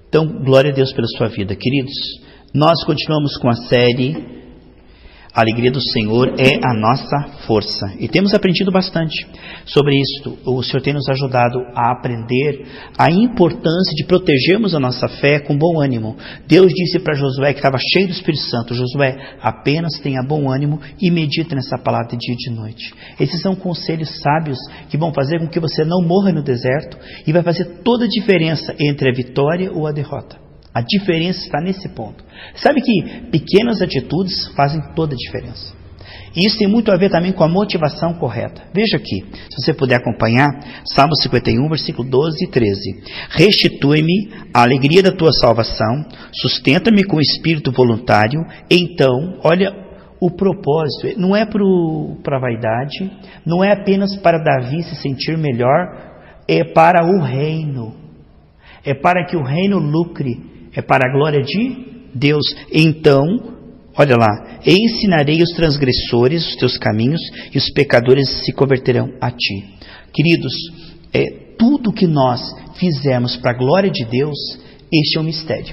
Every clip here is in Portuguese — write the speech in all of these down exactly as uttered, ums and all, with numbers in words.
Então, glória a Deus pela sua vida, queridos. Nós continuamos com a série A Alegria do Senhor é a Nossa Força. E temos aprendido bastante sobre isso. O Senhor tem nos ajudado a aprender a importância de protegermos a nossa fé com bom ânimo. Deus disse para Josué, que estava cheio do Espírito Santo: Josué, apenas tenha bom ânimo e medita nessa palavra de dia e de noite. Esses são conselhos sábios que vão fazer com que você não morra no deserto e vai fazer toda a diferença entre a vitória ou a derrota. A diferença está nesse ponto. Sabe que pequenas atitudes fazem toda a diferença. E isso tem muito a ver também com a motivação correta. Veja aqui, se você puder acompanhar, Salmo cinquenta e um, versículo doze e treze. Restitui-me a alegria da tua salvação, sustenta-me com espírito voluntário. Então, olha o propósito, não é para a vaidade, não é apenas para Davi se sentir melhor, é para o reino. É para que o reino lucre. É para a glória de Deus. Então, olha lá, ensinarei os transgressores os teus caminhos e os pecadores se converterão a ti. Queridos, é, tudo que nós fizermos para a glória de Deus, este é um mistério.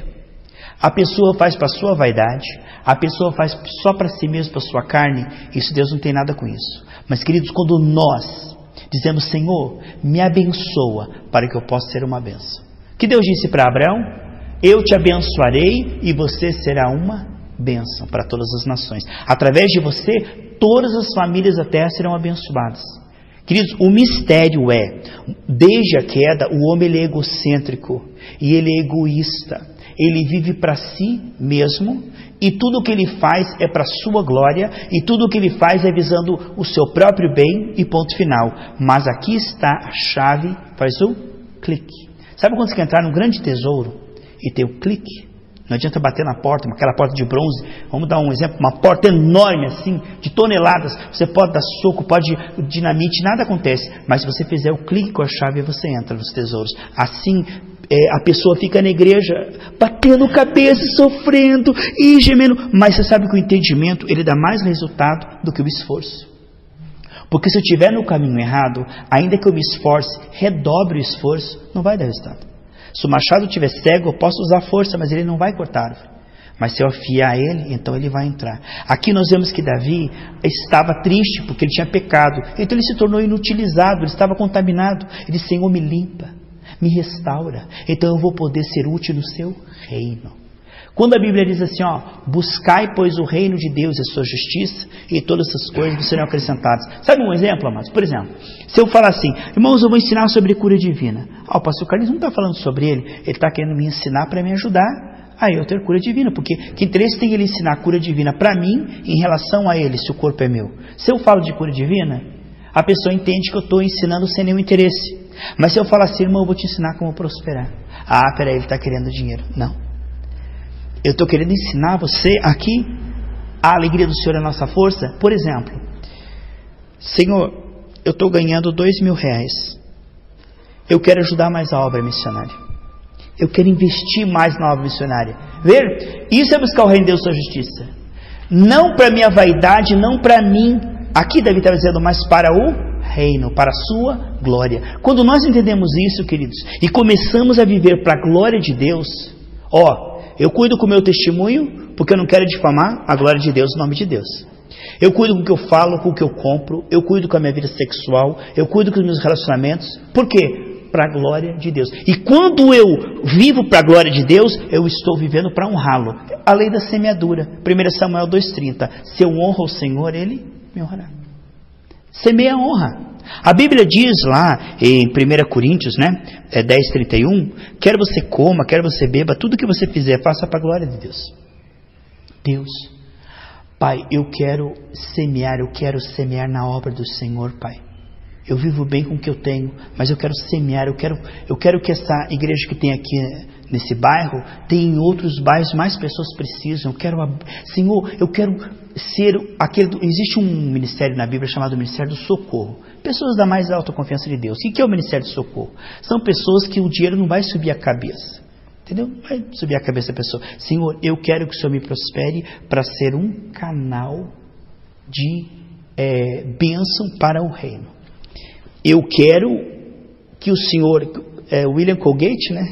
A pessoa faz para a sua vaidade, a pessoa faz só para si mesmo, para a sua carne, isso Deus não tem nada com isso. Mas, queridos, quando nós dizemos: Senhor, me abençoa para que eu possa ser uma bênção. Que Deus disse para Abraão: eu te abençoarei e você será uma bênção para todas as nações. Através de você, todas as famílias da terra serão abençoadas. Queridos, o mistério é, desde a queda, o homem ele é egocêntrico e ele é egoísta. Ele vive para si mesmo e tudo o que ele faz é para a sua glória e tudo o que ele faz é visando o seu próprio bem e ponto final. Mas aqui está a chave, faz o clique. Sabe quando você quer entrar num grande tesouro e tem o clique? Não adianta bater na porta, aquela porta de bronze. Vamos dar um exemplo, uma porta enorme assim, de toneladas. Você pode dar soco, pode dinamite, nada acontece. Mas se você fizer o clique com a chave, você entra nos tesouros. Assim, é, a pessoa fica na igreja, batendo cabeça, sofrendo e gemendo. Mas você sabe que o entendimento, ele dá mais resultado do que o esforço. Porque se eu estiver no caminho errado, ainda que eu me esforce, redobre o esforço, não vai dar resultado. Se o machado estiver cego, eu posso usar força, mas ele não vai cortar a árvore. Mas se eu afiar ele, então ele vai entrar. Aqui nós vemos que Davi estava triste porque ele tinha pecado. Então ele se tornou inutilizado, ele estava contaminado. Ele disse: Senhor, me limpa, me restaura. Então eu vou poder ser útil no seu reino. Quando a Bíblia diz assim, ó, buscai, pois, o reino de Deus e a sua justiça, e todas essas coisas serão acrescentadas. Sabe um exemplo, amados? Por exemplo, se eu falar assim: irmãos, eu vou ensinar sobre cura divina. Ah, o pastor Carlinhos não está falando sobre ele, ele está querendo me ensinar para me ajudar a eu ter cura divina. Porque que interesse tem ele ensinar a cura divina para mim em relação a ele, se o corpo é meu? Se eu falo de cura divina, a pessoa entende que eu estou ensinando sem nenhum interesse. Mas se eu falar assim: irmão, eu vou te ensinar como prosperar. Ah, peraí, ele está querendo dinheiro. Não. Eu estou querendo ensinar você aqui a alegria do Senhor é a nossa força. Por exemplo, Senhor, eu estou ganhando dois mil reais. Eu quero ajudar mais a obra missionária. Eu quero investir mais na obra missionária. Ver? Isso é buscar o reino de Deus e a sua justiça. Não para minha vaidade, não para mim. Aqui Davi está dizendo, mas para o reino, para a sua glória. Quando nós entendemos isso, queridos, e começamos a viver para a glória de Deus, ó, eu cuido com o meu testemunho, porque eu não quero difamar a glória de Deus, o nome de Deus. Eu cuido com o que eu falo, com o que eu compro. Eu cuido com a minha vida sexual. Eu cuido com os meus relacionamentos. Por quê? Para a glória de Deus. E quando eu vivo para a glória de Deus, eu estou vivendo para honrá-lo. A lei da semeadura. primeiro Samuel dois, trinta. Se eu honro o Senhor, Ele me honrará. Semeia a honra. A Bíblia diz lá em primeira Coríntios, né, é dez, trinta e um, quer você coma, quer você beba, tudo que você fizer, faça para a glória de Deus. Deus, Pai, eu quero semear, eu quero semear na obra do Senhor, Pai. Eu vivo bem com o que eu tenho, mas eu quero semear, eu quero, eu quero que essa igreja que tem aqui nesse bairro, tem em outros bairros, mais pessoas precisam. Eu quero, Senhor, eu quero ser aquele, existe um ministério na Bíblia chamado Ministério do Socorro. Pessoas da mais alta confiança de Deus. O que é o Ministério do Socorro? São pessoas que o dinheiro não vai subir a cabeça. Entendeu? Não vai subir a cabeça da pessoa. Senhor, eu quero que o Senhor me prospere para ser um canal de é, bênção para o reino. Eu quero que o Senhor, é, William Colgate, né?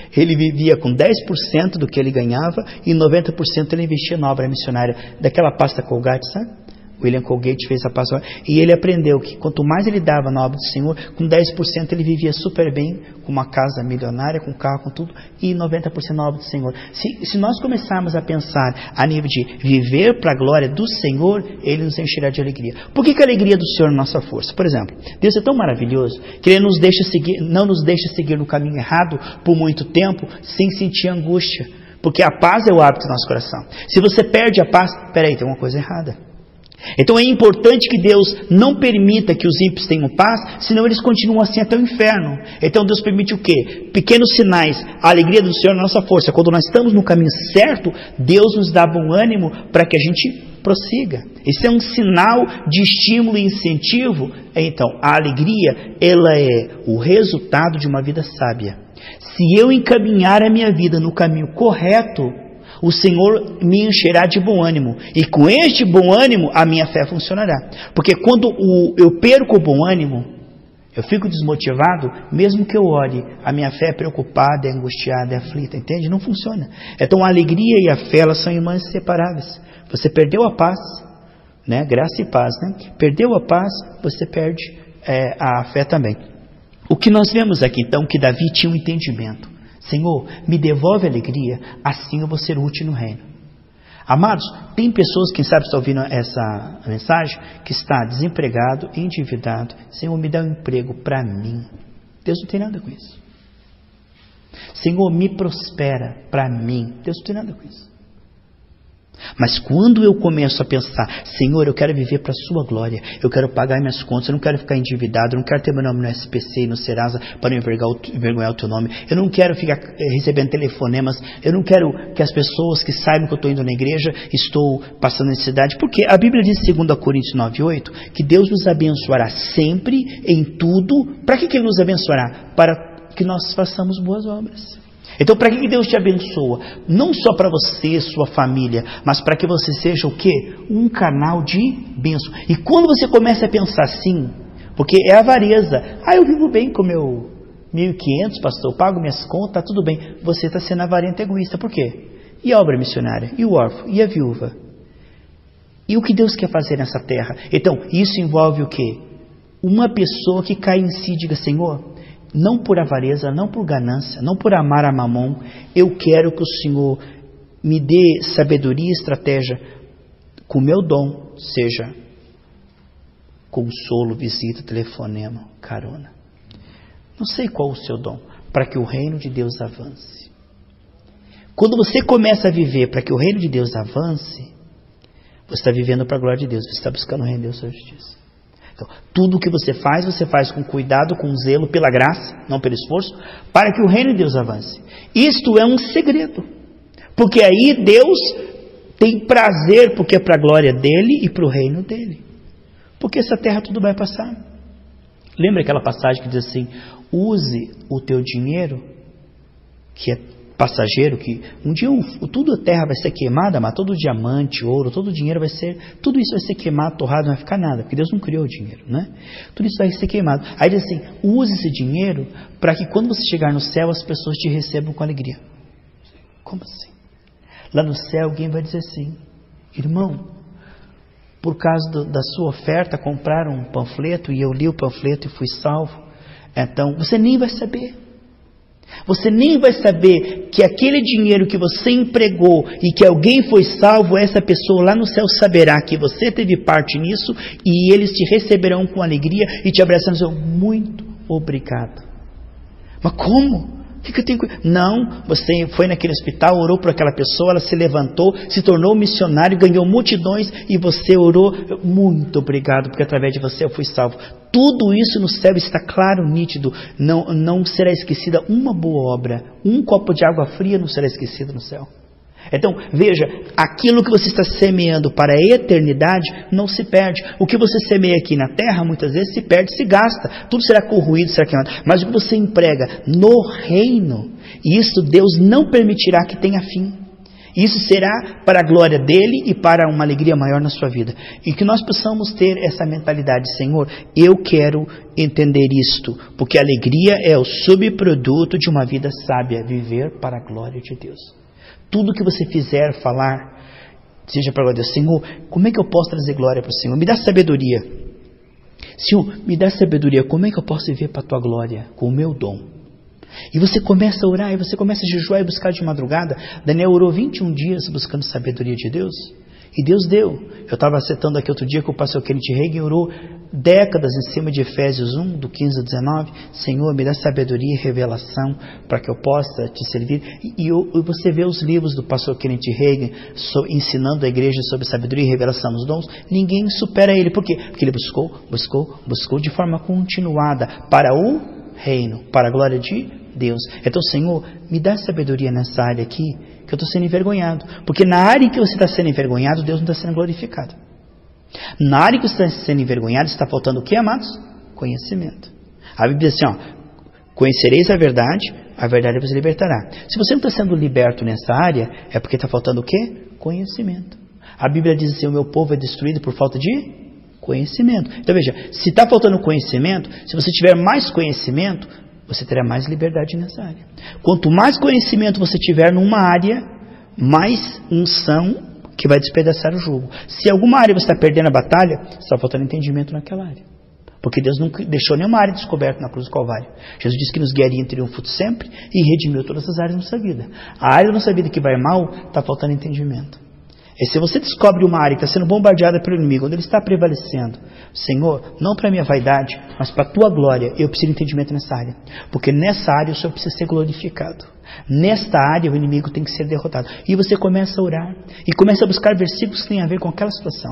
Ele vivia com dez por cento do que ele ganhava e noventa por cento ele investia na obra missionária. Daquela pasta Colgate, sabe? William Colgate fez a pasta. E ele aprendeu que quanto mais ele dava na obra do Senhor, com dez por cento ele vivia super bem, com uma casa milionária, com carro, com tudo, e noventa por cento na obra do Senhor. Se, se nós começarmos a pensar a nível de viver para a glória do Senhor, Ele nos encherá de alegria. Por que, que a alegria do Senhor é nossa força? Por exemplo, Deus é tão maravilhoso que Ele nos deixa seguir, não nos deixa seguir no caminho errado por muito tempo, sem sentir angústia. Porque a paz é o hábito do nosso coração. Se você perde a paz, peraí, tem uma coisa errada. Então é importante que Deus não permita que os ímpios tenham paz, senão eles continuam assim até o inferno. Então Deus permite o quê? Pequenos sinais. A alegria do Senhor é a nossa força. Quando nós estamos no caminho certo, Deus nos dá bom ânimo para que a gente prossiga. Esse é um sinal de estímulo e incentivo. Então a alegria, ela é o resultado de uma vida sábia. Se eu encaminhar a minha vida no caminho correto, o Senhor me encherá de bom ânimo. E com este bom ânimo, a minha fé funcionará. Porque quando o, eu perco o bom ânimo, eu fico desmotivado, mesmo que eu ore, a minha fé é preocupada, é angustiada, é aflita, entende? Não funciona. Então a alegria e a fé, elas são irmãs inseparáveis. Você perdeu a paz, né? Graça e paz, né? Perdeu a paz, você perde é, a fé também. O que nós vemos aqui, então, que Davi tinha um entendimento. Senhor, me devolve a alegria, assim eu vou ser útil no reino. Amados, tem pessoas, quem sabe está ouvindo essa mensagem, que está desempregado, endividado. Senhor, me dá um emprego para mim. Deus não tem nada com isso. Senhor, me prospera para mim. Deus não tem nada com isso. Mas quando eu começo a pensar, Senhor, eu quero viver para a sua glória, eu quero pagar minhas contas, eu não quero ficar endividado, eu não quero ter meu nome no S P C e no Serasa para não envergonhar o, envergonhar o teu nome, eu não quero ficar eh, recebendo telefonemas, eu não quero que as pessoas que saibam que eu estou indo na igreja, estou passando necessidade, porque a Bíblia diz em dois Coríntios nove, oito, que Deus nos abençoará sempre, em tudo. Para que, que Ele nos abençoará? Para que nós façamos boas obras. Então, para que Deus te abençoa? Não só para você, sua família, mas para que você seja o quê? Um canal de bênção. E quando você começa a pensar assim, porque é avareza. Ah, eu vivo bem com meu mil e quinhentos, pastor, eu pago minhas contas, tá tudo bem. Você está sendo avarento e egoísta. Por quê? E a obra missionária? E o órfão? E a viúva? E o que Deus quer fazer nessa terra? Então, isso envolve o quê? Uma pessoa que cai em si e diga, Senhor, não por avareza, não por ganância, não por amar a mamon, eu quero que o Senhor me dê sabedoria e estratégia, com o meu dom, seja consolo, visita, telefonema, carona. Não sei qual o seu dom, para que o reino de Deus avance. Quando você começa a viver para que o reino de Deus avance, você está vivendo para a glória de Deus, você está buscando o reino de Deus, sua justiça. Então, tudo o que você faz, você faz com cuidado, com zelo, pela graça, não pelo esforço, para que o reino de Deus avance. Isto é um segredo, porque aí Deus tem prazer, porque é para a glória dele e para o reino dele. Porque essa terra tudo vai passar. Lembra aquela passagem que diz assim, use o teu dinheiro, que é passageiro, que um dia o, tudo a terra vai ser queimada, mas todo diamante, ouro, todo o dinheiro vai ser, tudo isso vai ser queimado, torrado, não vai ficar nada, porque Deus não criou o dinheiro, né? Tudo isso vai ser queimado. Aí diz assim, use esse dinheiro para que quando você chegar no céu, as pessoas te recebam com alegria. Como assim? Lá no céu alguém vai dizer assim, irmão, por causa do, da sua oferta, compraram um panfleto e eu li o panfleto e fui salvo. Então, você nem vai saber. Você nem vai saber que aquele dinheiro que você empregou e que alguém foi salvo, essa pessoa lá no céu saberá que você teve parte nisso e eles te receberão com alegria e te abraçarão e dizer, muito obrigado. Mas como? O que, que eu tenho que... Não, você foi naquele hospital, orou por aquela pessoa, ela se levantou, se tornou missionário, ganhou multidões e você orou, muito obrigado, porque através de você eu fui salvo. Tudo isso no céu está claro, nítido, não, não será esquecida uma boa obra, um copo de água fria não será esquecido no céu. Então, veja, aquilo que você está semeando para a eternidade não se perde. O que você semeia aqui na terra, muitas vezes se perde, se gasta. Tudo será corroído, será queimado. Mas o que você emprega no reino, isso Deus não permitirá que tenha fim. Isso será para a glória dele e para uma alegria maior na sua vida. E que nós possamos ter essa mentalidade, Senhor, eu quero entender isto, porque a alegria é o subproduto de uma vida sábia, viver para a glória de Deus. Tudo que você fizer, falar, seja para a glória de Deus. Senhor, como é que eu posso trazer glória para o Senhor? Me dá sabedoria. Senhor, me dá sabedoria. Como é que eu posso viver para a tua glória? Com o meu dom. E você começa a orar, e você começa a jejuar e buscar de madrugada. Daniel orou vinte e um dias buscando sabedoria de Deus. E Deus deu. Eu estava citando aqui outro dia que o pastor Kenneth Hagin orou décadas em cima de Efésios um, do quinze ao dezenove. Senhor, me dá sabedoria e revelação para que eu possa te servir. E, e, e você vê os livros do pastor Kenneth Hagin so, ensinando a igreja sobre sabedoria e revelação nos dons. Ninguém supera ele. Por quê? Porque ele buscou, buscou, buscou de forma continuada para o reino, para a glória de Deus. Então, Senhor, me dá sabedoria nessa área aqui, que eu estou sendo envergonhado. Porque na área em que você está sendo envergonhado, Deus não está sendo glorificado. Na área que você está sendo envergonhado, está faltando o que, amados? Conhecimento. A Bíblia diz assim, ó, conhecereis a verdade, a verdade vos libertará. Se você não está sendo liberto nessa área, é porque está faltando o quê? Conhecimento. A Bíblia diz assim, o meu povo é destruído por falta de conhecimento. Então veja, se está faltando conhecimento, se você tiver mais conhecimento, você terá mais liberdade nessa área. Quanto mais conhecimento você tiver numa área, mais unção que vai despedaçar o jugo. Se alguma área você está perdendo a batalha, está faltando entendimento naquela área. Porque Deus não deixou nenhuma área descoberta na cruz do Calvário. Jesus disse que nos guiaria em triunfo sempre e redimiu todas as áreas da nossa vida. A área da nossa vida que vai mal, está faltando entendimento. E se você descobre uma área que está sendo bombardeada pelo inimigo, onde ele está prevalecendo, Senhor, não para a minha vaidade, mas para a tua glória, eu preciso de entendimento nessa área. Porque nessa área o Senhor precisa ser glorificado. Nesta área o inimigo tem que ser derrotado. E você começa a orar e começa a buscar versículos que têm a ver com aquela situação.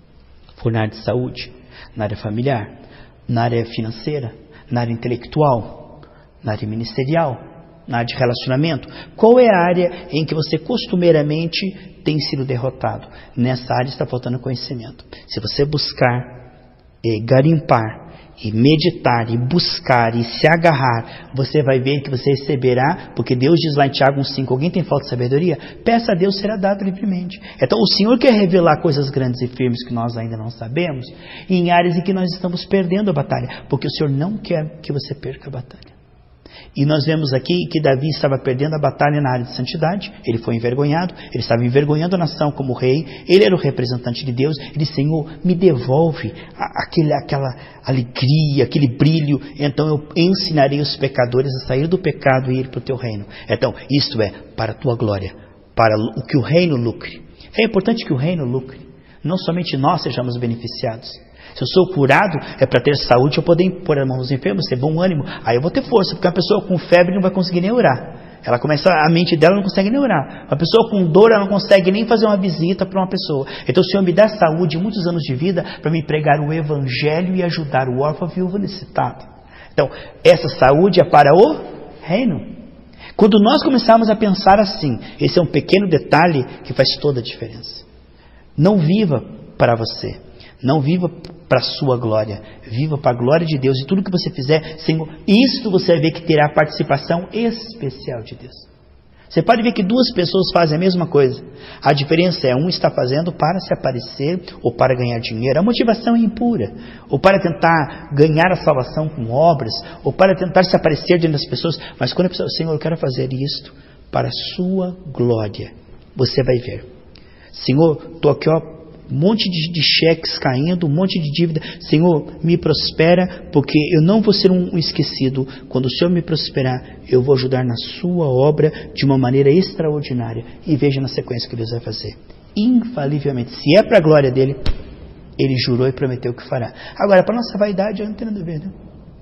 For na área de saúde, na área familiar, na área financeira, na área intelectual, na área ministerial, na área de relacionamento. Qual é a área em que você costumeiramente tem sido derrotado? Nessa área está faltando conhecimento. Se você buscar, eh, garimpar, e meditar, e buscar, e se agarrar, você vai ver que você receberá, porque Deus diz lá em Tiago um cinco, alguém tem falta de sabedoria? Peça a Deus, será dado livremente. Então o Senhor quer revelar coisas grandes e firmes que nós ainda não sabemos, e em áreas em que nós estamos perdendo a batalha, porque o Senhor não quer que você perca a batalha. E nós vemos aqui que Davi estava perdendo a batalha na área de santidade, ele foi envergonhado, ele estava envergonhando a nação como rei, ele era o representante de Deus, ele disse, Senhor, me devolve aquele, aquela alegria, aquele brilho, então eu ensinarei os pecadores a sair do pecado e ir para o teu reino. Então, isto é, para a tua glória, para o que o reino lucre. É importante que o reino lucre, não somente nós sejamos beneficiados. Se eu sou curado, é para ter saúde, eu poder impor as mãos aos enfermos, ter bom ânimo. Aí eu vou ter força, porque uma pessoa com febre não vai conseguir nem orar. Ela começa, a mente dela não consegue nem orar. Uma pessoa com dor, ela não consegue nem fazer uma visita para uma pessoa. Então o Senhor me dá saúde, muitos anos de vida, para me pregar o Evangelho e ajudar o órfão, a viúva necessitado. Então, essa saúde é para o reino. Quando nós começarmos a pensar assim, esse é um pequeno detalhe que faz toda a diferença. Não viva para você. Não viva para a sua glória, viva para a glória de Deus. E tudo que você fizer, Senhor, isto você vai ver que terá participação especial de Deus. Você pode ver que duas pessoas fazem a mesma coisa. A diferença é um está fazendo para se aparecer ou para ganhar dinheiro. A motivação é impura. Ou para tentar ganhar a salvação com obras, ou para tentar se aparecer diante das pessoas. Mas quando a pessoa, Senhor, eu quero fazer isto para a sua glória, você vai ver. Senhor, estou aqui, ó, um monte de, de cheques caindo, um monte de dívida. Senhor, me prospera, porque eu não vou ser um, um esquecido. Quando o Senhor me prosperar, eu vou ajudar na sua obra de uma maneira extraordinária. E veja na sequência o que Deus vai fazer. Infalivelmente, se é para a glória dele, ele jurou e prometeu que fará. Agora, para nossa vaidade, eu não tenho nada a ver, né?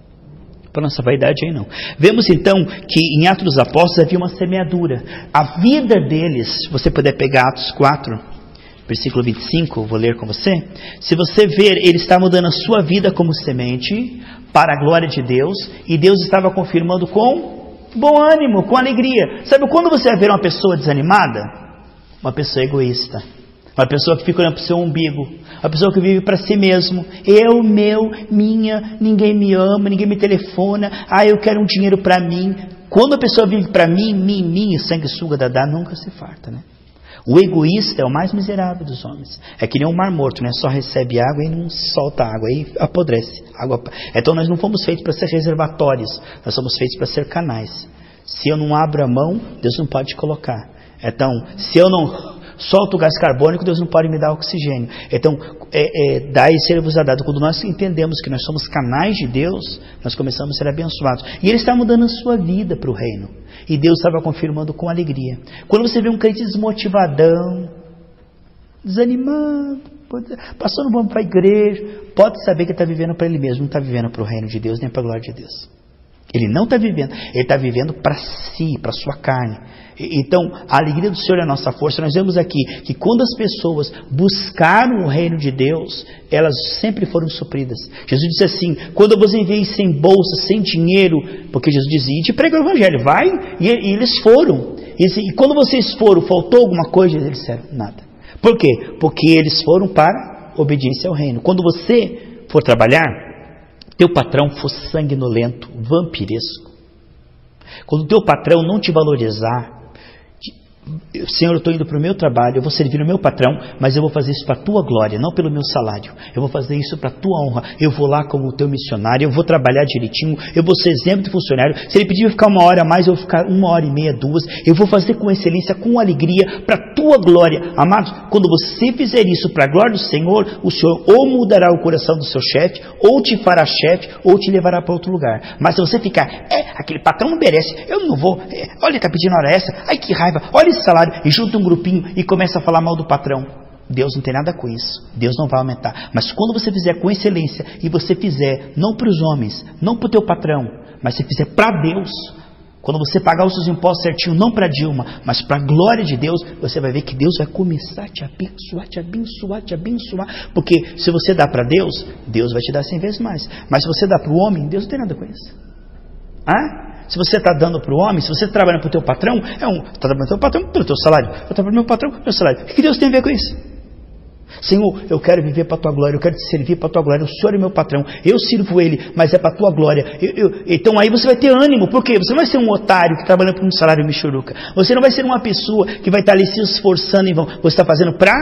Para nossa vaidade aí não. Vemos então que em Atos dos Apóstolos havia uma semeadura. A vida deles, se você puder pegar Atos quatro, versículo vinte e cinco, vou ler com você. Se você ver, eles estavam dando a sua vida como semente para a glória de Deus, e Deus estava confirmando com bom ânimo, com alegria. Sabe quando você vai ver uma pessoa desanimada? Uma pessoa egoísta. Uma pessoa que fica olhando para o seu umbigo. Uma pessoa que vive para si mesmo. Eu, meu, minha, ninguém me ama, ninguém me telefona. Ah, eu quero um dinheiro para mim. Quando a pessoa vive para mim, mim, mim, e sanguessuga, dadá, nunca se farta, né? O egoísta é o mais miserável dos homens. É que nem um mar morto, né? Só recebe água e não solta água, aí apodrece. Água... Então nós não fomos feitos para ser reservatórios, nós somos feitos para ser canais. Se eu não abro a mão, Deus não pode colocar. Então, se eu não solto o gás carbônico, Deus não pode me dar oxigênio. Então, é, é, dai e ser-vos dado. Quando nós entendemos que nós somos canais de Deus, nós começamos a ser abençoados. E Ele está mudando a sua vida para o reino. E Deus estava confirmando com alegria. Quando você vê um crente desmotivadão, desanimado, passou no bom para a igreja, pode saber que está vivendo para ele mesmo, não está vivendo para o reino de Deus, nem para a glória de Deus. Ele não está vivendo, ele está vivendo para si, para a sua carne. Então, a alegria do Senhor é a nossa força. Nós vemos aqui que quando as pessoas buscaram o reino de Deus, elas sempre foram supridas. Jesus disse assim, quando eu vos enviei sem bolsa, sem dinheiro, porque Jesus dizia, te prega o evangelho, vai, e, e eles foram. E, e quando vocês foram, faltou alguma coisa? Eles disseram, nada. Por quê? Porque eles foram para obediência ao reino. Quando você for trabalhar, teu patrão for sanguinolento, vampiresco, quando teu patrão não te valorizar, Senhor, eu estou indo para o meu trabalho, eu vou servir o meu patrão, mas eu vou fazer isso para a tua glória, não pelo meu salário. Eu vou fazer isso para a tua honra. Eu vou lá como teu missionário, eu vou trabalhar direitinho, eu vou ser exemplo de funcionário. Se ele pedir ficar uma hora a mais, eu vou ficar uma hora e meia, duas. Eu vou fazer com excelência, com alegria, para a tua glória. Amados, quando você fizer isso para a glória do Senhor, o Senhor ou mudará o coração do seu chefe, ou te fará chefe, ou te levará para outro lugar. Mas se você ficar, é, aquele patrão não merece, eu não vou, é, olha, ele está pedindo hora essa, ai que raiva, olha esse salário, e junta um grupinho e começa a falar mal do patrão. Deus não tem nada com isso. Deus não vai aumentar. Mas quando você fizer com excelência, e você fizer não para os homens, não para o teu patrão, mas você fizer para Deus, quando você pagar os seus impostos certinho, não para Dilma, mas para a glória de Deus, você vai ver que Deus vai começar a te abençoar, te abençoar, te abençoar. Porque se você dá para Deus, Deus vai te dar cem vezes mais. Mas se você dá para o homem, Deus não tem nada com isso. Ah? Se você está dando para o homem, se você está trabalhando para o teu patrão, é um, está trabalhando para o teu patrão pelo teu salário. Eu estou trabalhando para o meu patrão pelo meu salário. O que Deus tem a ver com isso? Senhor, eu quero viver para a tua glória, eu quero te servir para a tua glória. O Senhor é meu patrão, eu sirvo Ele, mas é para a tua glória. Eu, eu, então aí você vai ter ânimo, por quê? Você não vai ser um otário que trabalha por um salário michuruca. Você não vai ser uma pessoa que vai estar ali se esforçando em vão. Você está fazendo para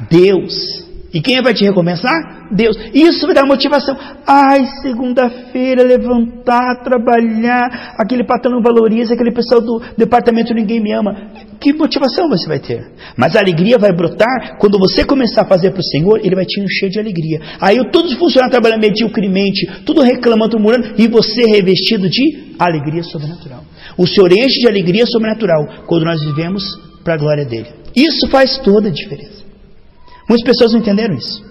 Deus. E quem vai te recompensar? Deus. Isso vai dar motivação. Ai, segunda-feira, levantar, trabalhar, aquele patrão não valoriza, aquele pessoal do departamento ninguém me ama. Que motivação você vai ter? Mas a alegria vai brotar quando você começar a fazer para o Senhor, Ele vai te encher de alegria. Aí todos os funcionários trabalhando mediocremente, tudo reclamando, murmurando, e você revestido de alegria sobrenatural. O Senhor enche de alegria sobrenatural quando nós vivemos para a glória dEle. Isso faz toda a diferença. Muitas pessoas não entenderam isso.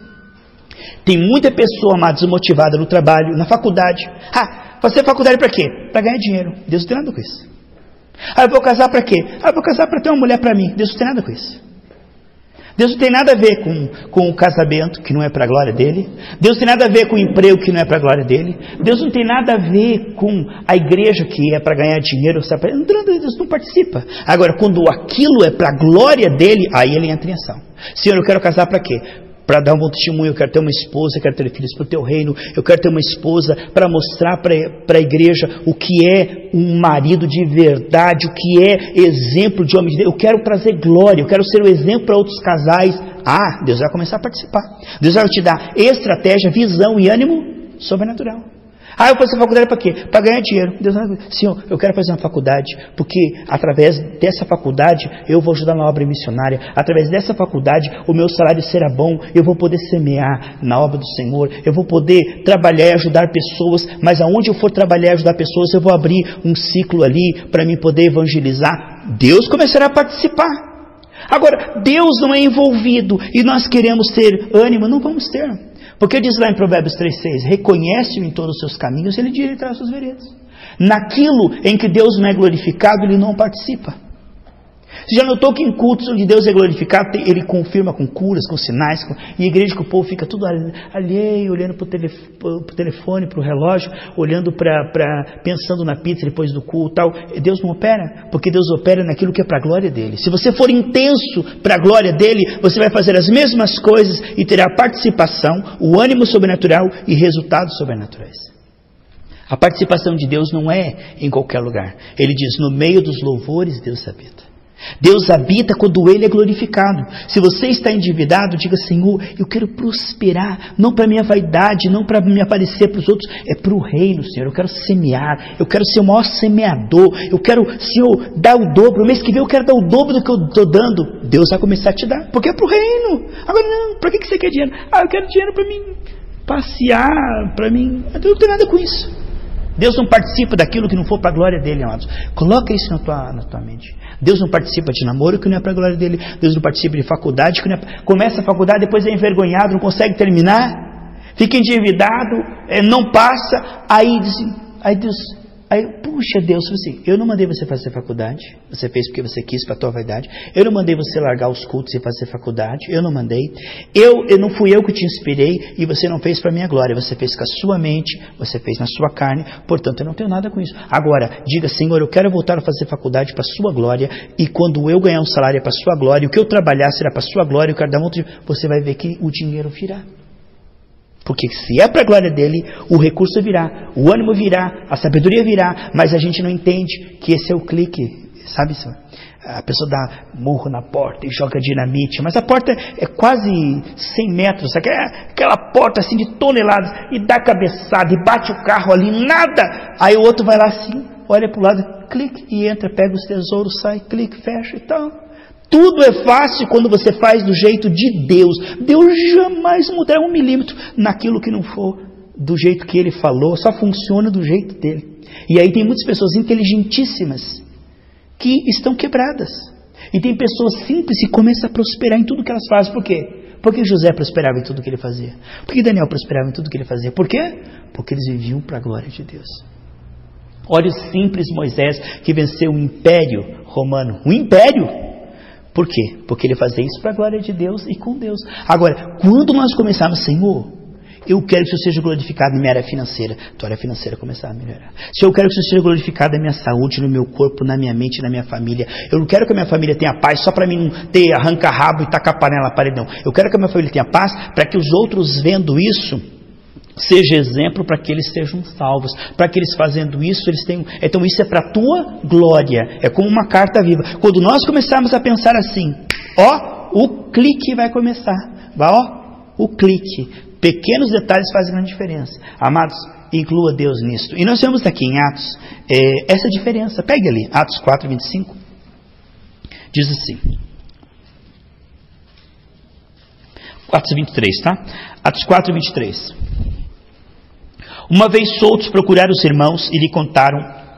Tem muita pessoa, amada, desmotivada no trabalho, na faculdade. Ah, fazer faculdade para quê? Para ganhar dinheiro. Deus não tem nada com isso. Ah, eu vou casar para quê? Ah, eu vou casar para ter uma mulher para mim. Deus não tem nada com isso. Deus não tem nada a ver com, com o casamento, que não é para a glória dele. Deus não tem nada a ver com o emprego, que não é para a glória dele. Deus não tem nada a ver com a igreja, que é para ganhar dinheiro. Deus não participa. Agora, quando aquilo é para a glória dele, aí ele entra em ação. Senhor, eu quero casar para quê? Para dar um bom testemunho, eu quero ter uma esposa, eu quero ter filhos para o teu reino, eu quero ter uma esposa para mostrar para a igreja o que é um marido de verdade, o que é exemplo de homem de Deus. Eu quero trazer glória, eu quero ser o exemplo para outros casais. Ah, Deus vai começar a participar. Deus vai te dar estratégia, visão e ânimo sobrenatural. Ah, eu vou fazer faculdade para quê? Para ganhar dinheiro. Deus não... Senhor, eu quero fazer uma faculdade, porque através dessa faculdade eu vou ajudar na obra missionária. Através dessa faculdade o meu salário será bom, eu vou poder semear na obra do Senhor, eu vou poder trabalhar e ajudar pessoas, mas aonde eu for trabalhar e ajudar pessoas, eu vou abrir um ciclo ali para mim poder evangelizar. Deus começará a participar. Agora, Deus não é envolvido e nós queremos ter ânimo, não vamos ter. Porque diz lá em Provérbios três, seis, reconhece-o em todos os seus caminhos, ele direitará as suas veredas. Naquilo em que Deus não é glorificado, ele não participa. Você já notou que em cultos onde Deus é glorificado, ele confirma com curas, com sinais, com... e a igreja que o povo fica tudo alheio, olhando para o telefone, telefone, para o relógio, olhando para, para, pensando na pizza depois do culto, tal. Deus não opera, porque Deus opera naquilo que é para a glória dele. Se você for intenso para a glória dele, você vai fazer as mesmas coisas e terá participação, o ânimo sobrenatural e resultados sobrenaturais. A participação de Deus não é em qualquer lugar. Ele diz, no meio dos louvores Deus habita. Deus habita quando Ele é glorificado. Se você está endividado, diga: Senhor, eu quero prosperar, não para minha vaidade, não para me aparecer para os outros, é para o reino, Senhor. Eu quero semear, eu quero ser o maior semeador, eu quero, Senhor, dar o dobro. O mês que vem eu quero dar o dobro do que eu estou dando. Deus vai começar a te dar, porque é para o reino. Agora não, para que você quer dinheiro? Ah, eu quero dinheiro para mim passear, para mim, eu não tenho nada com isso. Deus não participa daquilo que não for para a glória dele, amados. Coloca isso na tua, na tua mente. Deus não participa de namoro que não é para a glória dele. Deus não participa de faculdade que não é... Começa a faculdade, depois é envergonhado, não consegue terminar, fica endividado, é, não passa. Aí, diz, aí Deus... Aí, puxa Deus, assim, eu não mandei você fazer faculdade, você fez porque você quis para a tua vaidade. Eu não mandei você largar os cultos e fazer faculdade, eu não mandei. Eu, eu não fui eu que te inspirei e você não fez para a minha glória, você fez com a sua mente, você fez na sua carne, portanto eu não tenho nada com isso. Agora, diga: Senhor, eu quero voltar a fazer faculdade para a sua glória, e quando eu ganhar um salário é para a sua glória, e o que eu trabalhar será para a sua glória, eu quero dar um outro, você vai ver que o dinheiro virá. Porque se é para a glória dele, o recurso virá, o ânimo virá, a sabedoria virá, mas a gente não entende que esse é o clique, sabe, senhor? A pessoa dá murro na porta e joga dinamite, mas a porta é quase cem metros, aquela, aquela porta assim de toneladas, e dá cabeçada, e bate o carro ali, nada. Aí o outro vai lá assim, olha para o lado, clique, e entra, pega os tesouros, sai, clique, fecha e tal. Tudo é fácil quando você faz do jeito de Deus. Deus jamais mudará um milímetro naquilo que não for do jeito que Ele falou. Só funciona do jeito dele. E aí tem muitas pessoas inteligentíssimas que estão quebradas. E tem pessoas simples que começam a prosperar em tudo que elas fazem. Por quê? Porque José prosperava em tudo que ele fazia. Porque Daniel prosperava em tudo que ele fazia. Por quê? Porque eles viviam para a glória de Deus. Olha o simples Moisés que venceu o império romano. Um império! Por quê? Porque ele fazia isso para a glória de Deus e com Deus. Agora, quando nós começarmos, Senhor, eu quero que o Senhor seja glorificado na minha área financeira, tua área financeira começar a melhorar. Se eu quero que o Senhor seja glorificado na minha saúde, no meu corpo, na minha mente, na minha família. Eu não quero que a minha família tenha paz só para mim não ter arranca-rabo e tacar panela na parede, não. Eu quero que a minha família tenha paz para que os outros, vendo isso, seja exemplo para que eles sejam salvos, para que eles fazendo isso, eles tenham... Então isso é para a tua glória, é como uma carta viva. Quando nós começarmos a pensar assim, ó, o clique vai começar, vai, ó, o clique. Pequenos detalhes fazem grande diferença. Amados, inclua Deus nisto. E nós vemos aqui em Atos, é, essa diferença. Pegue ali, Atos quatro, vinte e cinco, diz assim, Atos vinte e três, tá? Atos quatro, vinte e três. Uma vez soltos procuraram os irmãos e lhe contaram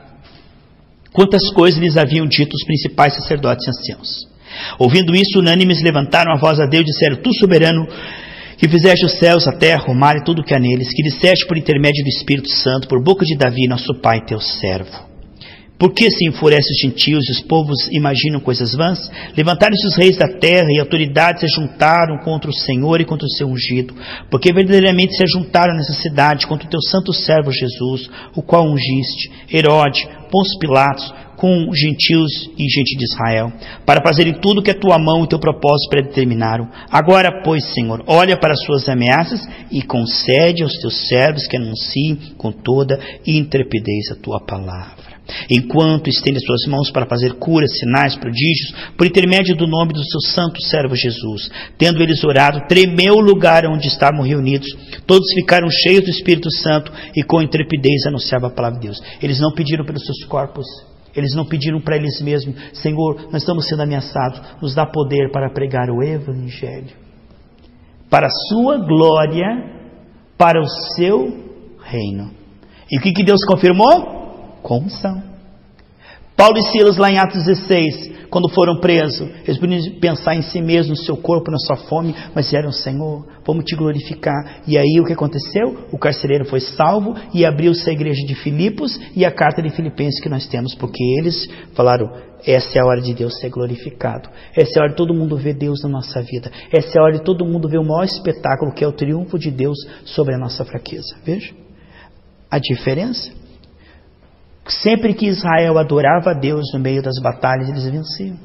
quantas coisas lhes haviam dito os principais sacerdotes e anciãos. Ouvindo isso, unânimes levantaram a voz a Deus e disseram: Tu, soberano, que fizeste os céus, a terra, o mar e tudo o que há neles, que disseste por intermédio do Espírito Santo, por boca de Davi, nosso pai, teu servo. Por que se enfurecem os gentios e os povos imaginam coisas vãs? Levantaram-se os reis da terra e autoridades se juntaram contra o Senhor e contra o seu ungido, porque verdadeiramente se juntaram nessa cidade contra o teu santo servo Jesus, o qual ungiste, Herode, Pôncio Pilatos, com gentios e gente de Israel, para fazerem tudo o que a tua mão e teu propósito predeterminaram. Agora, pois, Senhor, olha para as suas ameaças e concede aos teus servos que anunciem com toda intrepidez a tua palavra. Enquanto estende as suas mãos para fazer curas, sinais, prodígios, por intermédio do nome do seu santo servo Jesus. Tendo eles orado, tremeu o lugar onde estavam reunidos. Todos ficaram cheios do Espírito Santo e com intrepidez anunciavam a palavra de Deus. Eles não pediram pelos seus corpos, eles não pediram para eles mesmos: Senhor, nós estamos sendo ameaçados, nos dá poder para pregar o Evangelho, para a sua glória, para o seu reino. E o que, que Deus confirmou? Com unção. Paulo e Silas, lá em Atos dezesseis, quando foram presos, eles podiam pensar em si mesmos, no seu corpo, na sua fome, mas disseram: Senhor, vamos te glorificar. E aí o que aconteceu? O carcereiro foi salvo e abriu-se a igreja de Filipos e a carta de Filipenses que nós temos, porque eles falaram: essa é a hora de Deus ser glorificado, essa é a hora de todo mundo ver Deus na nossa vida, essa é a hora de todo mundo ver o maior espetáculo, que é o triunfo de Deus sobre a nossa fraqueza. Veja a diferença. Sempre que Israel adorava a Deus no meio das batalhas, eles venciam.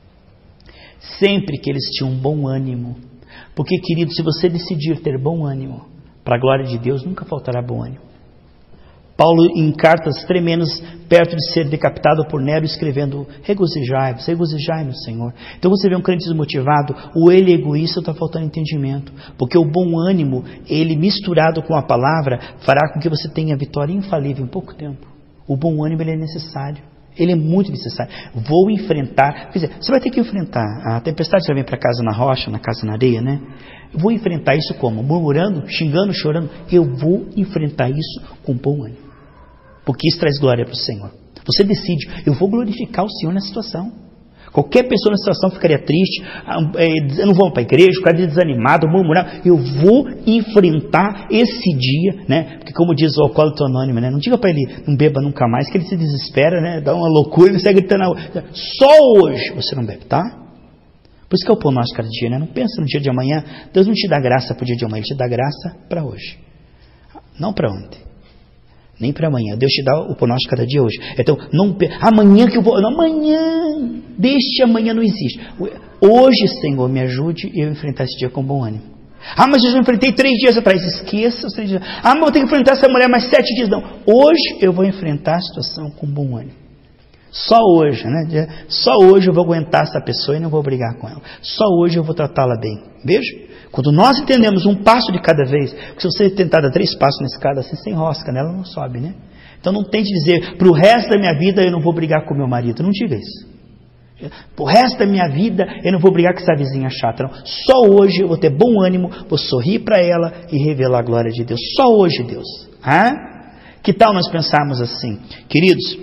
Sempre que eles tinham bom ânimo. Porque, querido, se você decidir ter bom ânimo, para a glória de Deus, nunca faltará bom ânimo. Paulo, em cartas tremendas, perto de ser decapitado por Nero, escrevendo: regozijai-vos, regozijai no Senhor. Então você vê um crente desmotivado, ou ele é egoísta, ou está faltando entendimento. Porque o bom ânimo, ele misturado com a palavra, fará com que você tenha vitória infalível em pouco tempo. O bom ânimo, ele é necessário. Ele é muito necessário. Vou enfrentar, quer dizer, você vai ter que enfrentar a tempestade, você vai vir para casa na rocha, na casa na areia, né? Eu vou enfrentar isso como? Murmurando, xingando, chorando? Eu vou enfrentar isso com bom ânimo. Porque isso traz glória para o Senhor. Você decide, eu vou glorificar o Senhor nessa situação. Qualquer pessoa nessa situação ficaria triste, eu não vou para a igreja, ficaria desanimado, murmurar. Eu vou enfrentar esse dia, né? Porque como diz o Alcoólatra Anônimo, né? Não diga para ele, não beba nunca mais, que ele se desespera, né? Dá uma loucura, ele sai gritando. Só hoje você não bebe, tá? Por isso que é o pão nosso cada dia, né? Não pensa no dia de amanhã. Deus não te dá graça para o dia de amanhã, Ele te dá graça para hoje. Não para ontem. Nem para amanhã. Deus te dá o pão nosso cada dia hoje. Então, não, amanhã que eu vou... Não, amanhã... Deixe amanhã, não existe. Hoje, Senhor, me ajude e eu enfrentar esse dia com bom ânimo. Ah, mas eu já enfrentei três dias atrás. Esqueça os três dias. Ah, mas eu vou ter que enfrentar essa mulher mais sete dias. Não. Hoje eu vou enfrentar a situação com bom ânimo. Só hoje, né? Só hoje eu vou aguentar essa pessoa e não vou brigar com ela. Só hoje eu vou tratá-la bem. Veja? Quando nós entendemos um passo de cada vez, porque se você tentar dar três passos na escada, assim, sem rosca, né? Ela não sobe, né? Então não tente dizer, para o resto da minha vida eu não vou brigar com meu marido. Não diga isso. Para o resto da minha vida eu não vou brigar com essa vizinha chata. Não. Só hoje eu vou ter bom ânimo, vou sorrir para ela e revelar a glória de Deus. Só hoje, Deus. Hã? Que tal nós pensarmos assim? Queridos,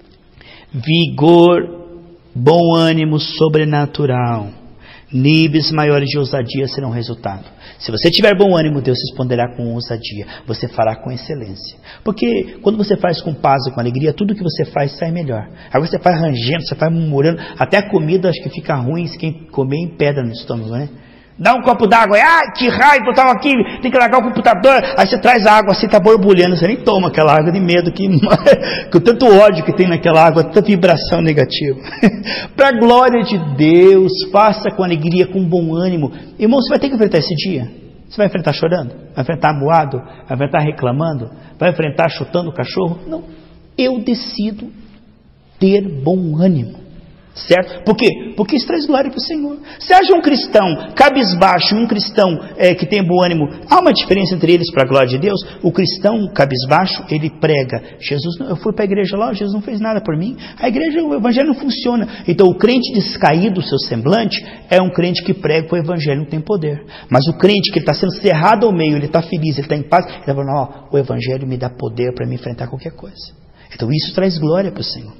vigor, bom ânimo sobrenatural, níveis maiores de ousadia serão resultado. Se você tiver bom ânimo, Deus responderá com ousadia. Você fará com excelência. Porque quando você faz com paz e com alegria, tudo que você faz sai melhor. Agora você faz rangendo, você faz murmurando, até a comida acho que fica ruim se quem comer em pedra no estômago, né? Dá um copo d'água, ai que raiva, eu estava aqui, tem que largar o computador, aí você traz a água assim, está borbulhando, você nem toma aquela água de medo, que, com tanto ódio que tem naquela água, tanta vibração negativa. Para a glória de Deus, faça com alegria, com bom ânimo. Irmão, você vai ter que enfrentar esse dia. Você vai enfrentar chorando? Vai enfrentar moado? Vai enfrentar reclamando? Vai enfrentar chutando o cachorro? Não, eu decido ter bom ânimo. Certo? Por quê? Porque isso traz glória para o Senhor. Se haja um cristão cabisbaixo e um cristão é, que tem bom ânimo, há uma diferença entre eles para a glória de Deus. O cristão cabisbaixo, ele prega: Jesus, eu fui para a igreja lá, Jesus não fez nada por mim. A igreja, o evangelho não funciona. Então o crente descaído, o seu semblante, é um crente que prega que o evangelho não tem poder. Mas o crente que está sendo cerrado ao meio, ele está feliz, ele está em paz, ele está falando: ó, o evangelho me dá poder para me enfrentar qualquer coisa. Então isso traz glória para o Senhor.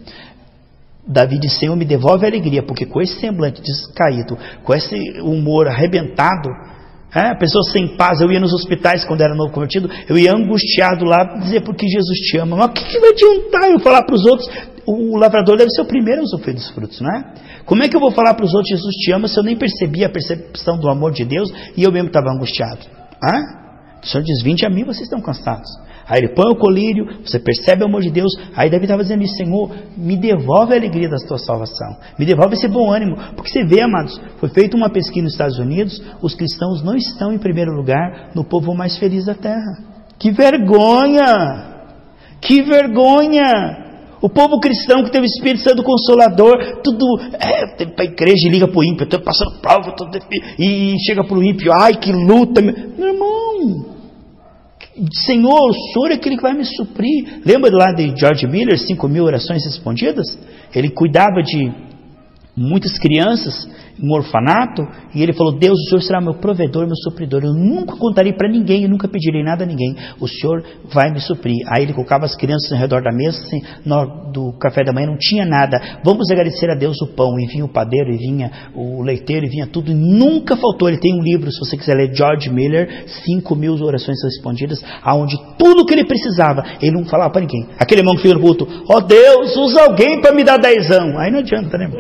Davi disse: Senhor, me devolve a alegria, porque com esse semblante descaído, com esse humor arrebentado, é, pessoas sem paz, eu ia nos hospitais quando era novo convertido, eu ia angustiado lá, dizer porque Jesus te ama. Mas o que, que vai adiantar eu falar para os outros? O lavrador deve ser o primeiro a sofrer dos frutos, não é? Como é que eu vou falar para os outros Jesus te ama se eu nem percebi a percepção do amor de Deus e eu mesmo estava angustiado? Ah? O Senhor diz: vinde a mim, vocês estão cansados. Aí ele põe o colírio, você percebe o amor de Deus. Aí Davi estava dizendo isso: Senhor, me devolve a alegria da tua salvação, me devolve esse bom ânimo. Porque você vê, amados, foi feita uma pesquisa nos Estados Unidos, os cristãos não estão em primeiro lugar no povo mais feliz da terra. Que vergonha! Que vergonha! O povo cristão que teve o Espírito Santo Consolador, tudo, é, tem para a igreja e liga para o ímpio, estou passando prova, tô, e chega para o ímpio, ai que luta, meu, meu irmão. Senhor, o Senhor é aquele que vai me suprir. Lembra lá de George Miller, cinco mil orações respondidas? Ele cuidava de muitas crianças em um orfanato, e ele falou: Deus, o Senhor será meu provedor, meu supridor. Eu nunca contarei para ninguém, eu nunca pedirei nada a ninguém. O Senhor vai me suprir. Aí ele colocava as crianças ao redor da mesa, assim, no, do café da manhã não tinha nada. Vamos agradecer a Deus o pão. E vinha o padeiro, e vinha o leiteiro, e vinha tudo. E nunca faltou. Ele tem um livro, se você quiser ler, George Miller, cinco mil orações respondidas, aonde tudo que ele precisava, ele não falava para ninguém. Aquele irmão que fica no culto: ó, oh, Deus, usa alguém para me dar dezão. Aí não adianta, né?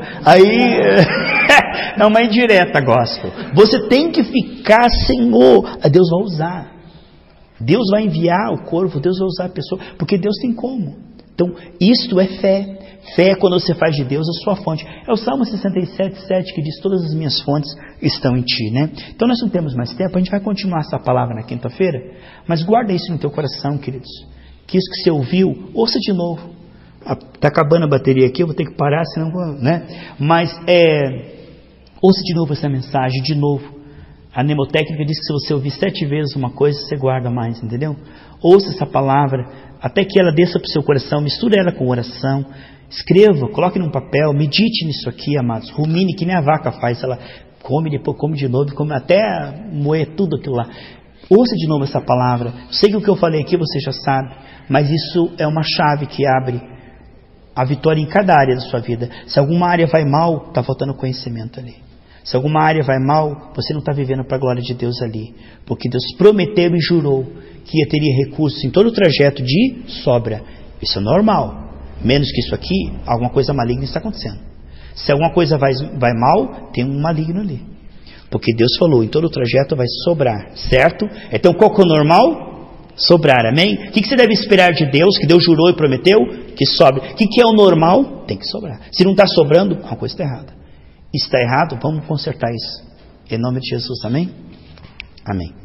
Aí... é uma indireta gospel. Você tem que ficar: Senhor, Deus vai usar. Deus vai enviar o corvo, Deus vai usar a pessoa, porque Deus tem como. Então, isto é fé. Fé é quando você faz de Deus a sua fonte. É o Salmo sessenta e sete, sete que diz: todas as minhas fontes estão em ti, né? Então nós não temos mais tempo, a gente vai continuar essa palavra na quinta-feira, mas guarda isso no teu coração, queridos. que isso que você ouviu, ouça de novo. Está acabando a bateria aqui, eu vou ter que parar, senão vou, né? Mas é, ouça de novo essa mensagem, de novo. A mnemotécnica diz que se você ouvir sete vezes uma coisa, você guarda mais, entendeu? Ouça essa palavra, até que ela desça para o seu coração, misture ela com oração, escreva, coloque num papel, medite nisso aqui, amados. Rumine, que nem a vaca faz, ela come, depois come de novo, come até moer tudo aquilo lá. Ouça de novo essa palavra. Sei que o que eu falei aqui você já sabe, mas isso é uma chave que abre a vitória em cada área da sua vida. Se alguma área vai mal, está faltando conhecimento ali. Se alguma área vai mal, você não está vivendo para a glória de Deus ali. Porque Deus prometeu e jurou que ia teria recursos em todo o trajeto de sobra. Isso é normal. Menos que isso aqui, alguma coisa maligna está acontecendo. Se alguma coisa vai, vai mal, tem um maligno ali. Porque Deus falou, em todo o trajeto vai sobrar, certo? Então qual que é o normal? Sobrar, amém? O que, que você deve esperar de Deus, que Deus jurou e prometeu? Que sobre. O que, que é o normal? Tem que sobrar. Se não está sobrando, uma coisa está errada. Está errado, vamos consertar isso. Em nome de Jesus, amém? Amém.